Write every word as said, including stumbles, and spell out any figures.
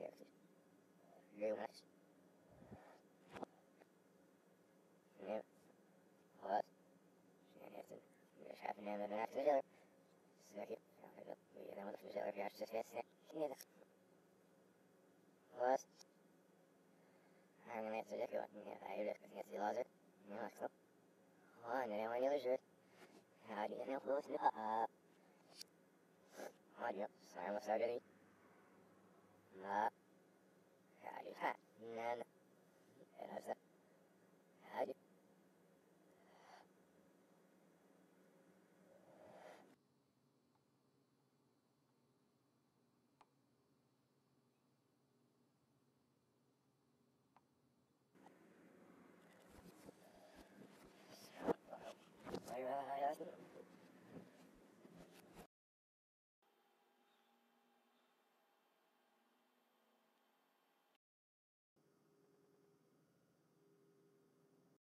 characters. Very much. Yeah. What? She had to just happen to have after the other. So I keep talking about the other one of the other characters just fast. Yeah. What? I'm gonna have to look at it. I look at the laser. No, it's not. Oh, and then I want the other shirt. How do you know who's the uh? Oh, yep. Sorry, I'm sorry. Uh, how do you hat? None.